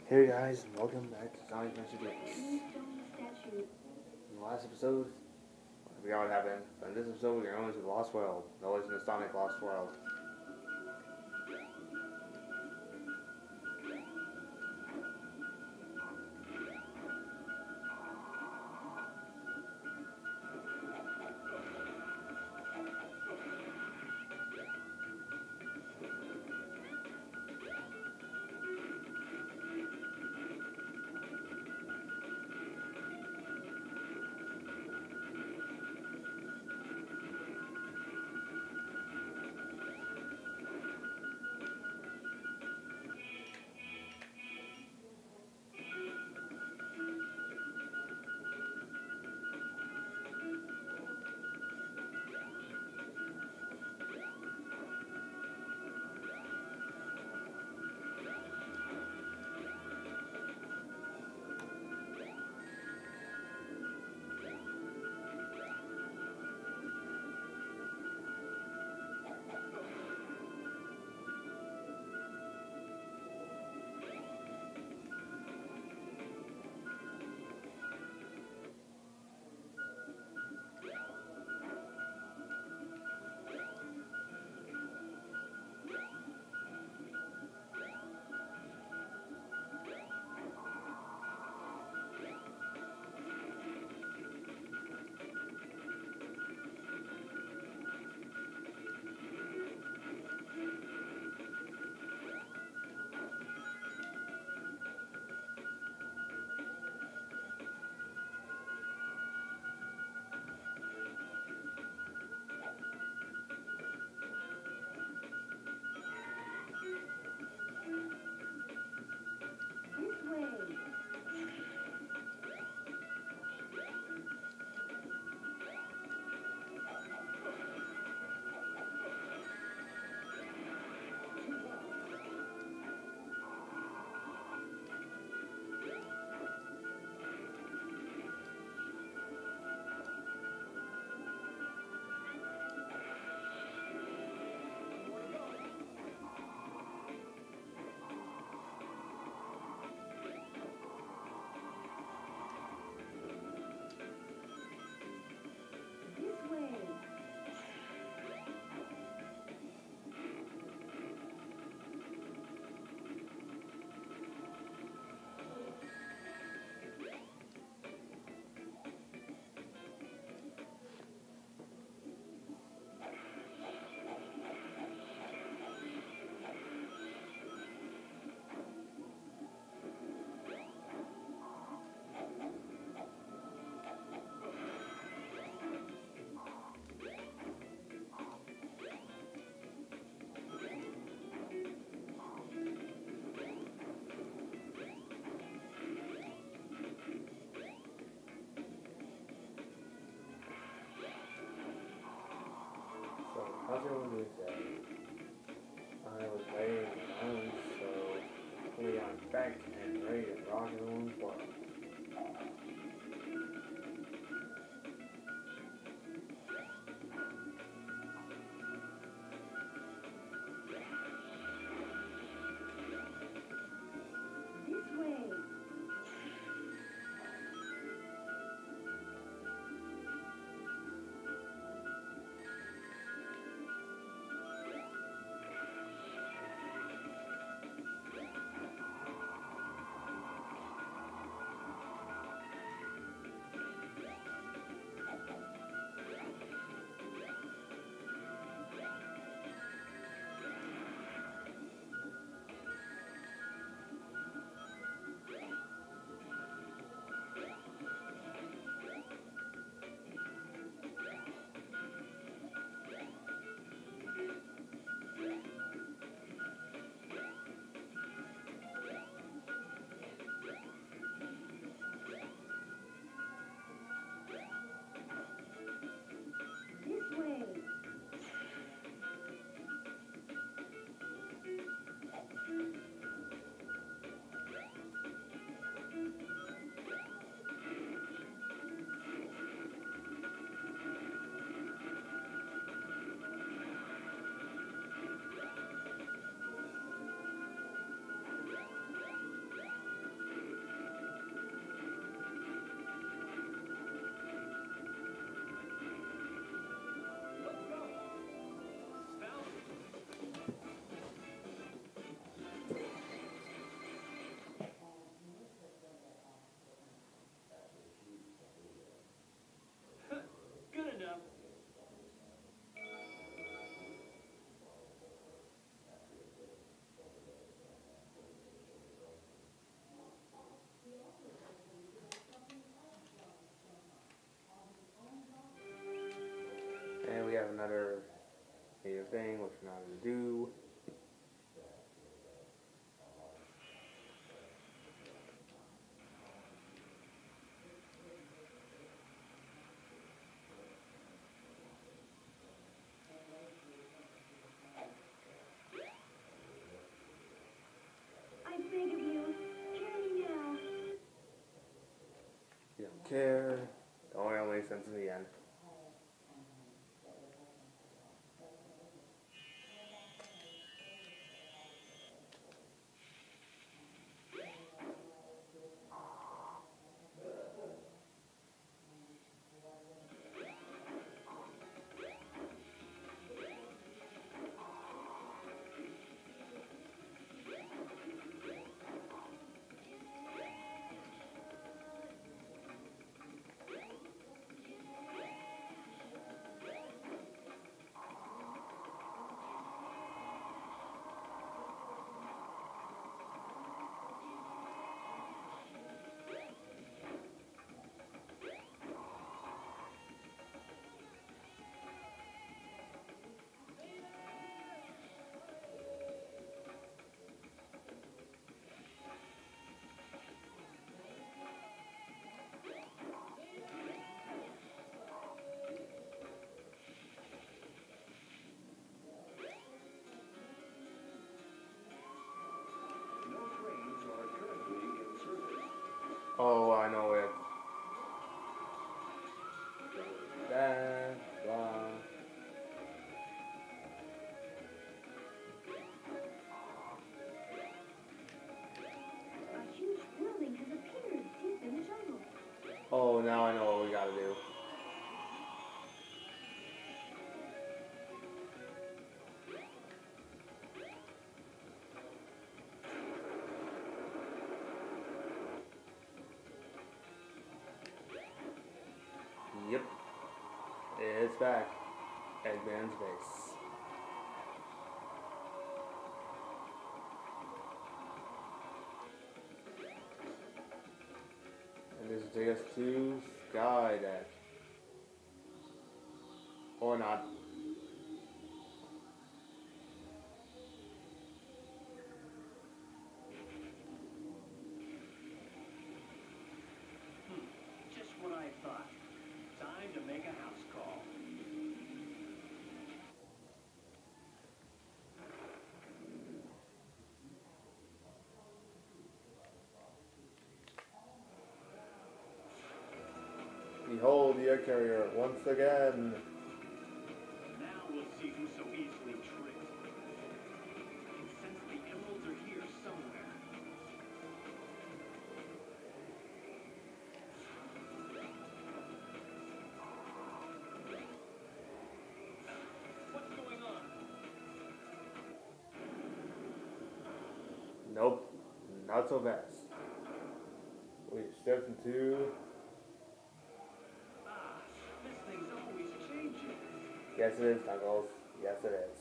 Hey guys, and welcome back to Sonic Adventure Games. In the last episode, I forgot what happened, but in this episode we're going to the Lost World, the Legend of Sonic Lost World. So, how's everyone doing today? I was waiting in the island, so we are back and ready to rock everyone's world. have another native thing, which we're not going to do. I beg of you, carry me now. You don't care. Don't worry, it'll make sense in the end. Oh, I know it. That one. A huge building has appeared deep in the jungle. Oh, now I know what we gotta do. Yep. It's back. Eggman's base. And this will take us to Skydeck. Or not. Just what I thought. Time to make a house call. Behold the egg carrier once again. Now we'll see who's so easily tricked. I can sense the emeralds are here somewhere. What's going on? Nope. Not so fast. We stepped into. Ah, this thing's always changing. Yes, it is, Knuckles. Yes, it is.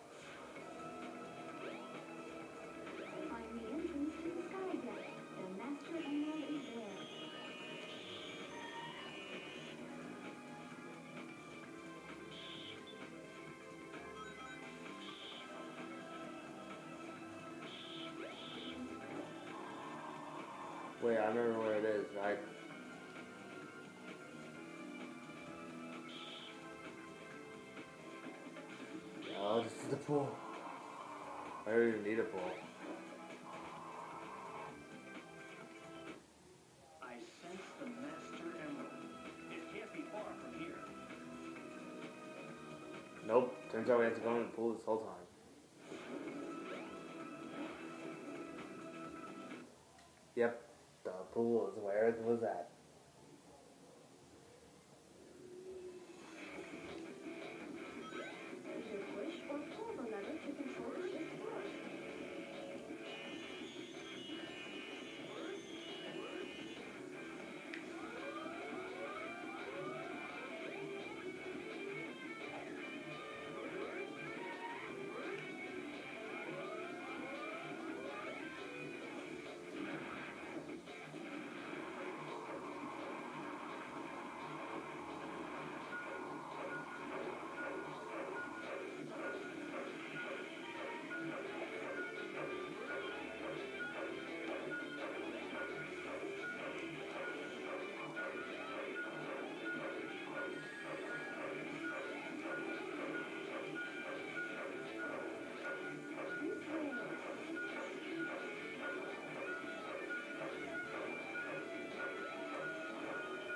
Find the entrance to the sky deck. The Master Emerald is there. Wait, I remember where it is, right? Oh, this is the pool. I don't even need a pool. I sense the Master Emerald. It can't be far from here. Nope. Turns out we had to go in the pool this whole time. Yep. The pool is where it was at. Either push or pull the lever to control the ship's course.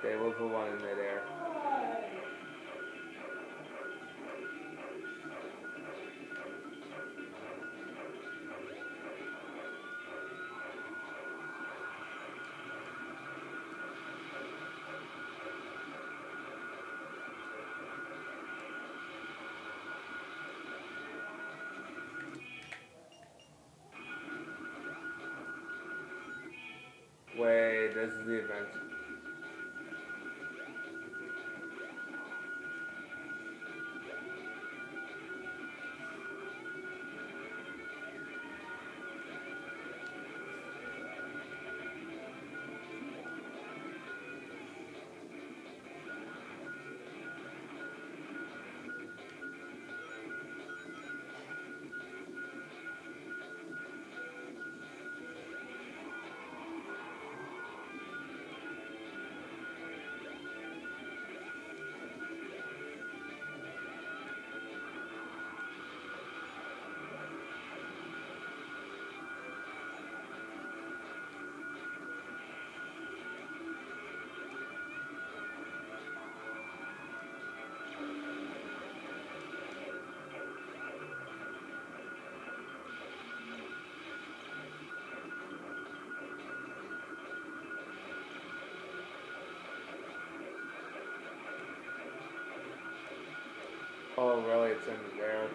They will put one in midair. Wait, this is the event. Oh, really? It's in there.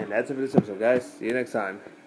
And that's it for this episode, guys. See you next time.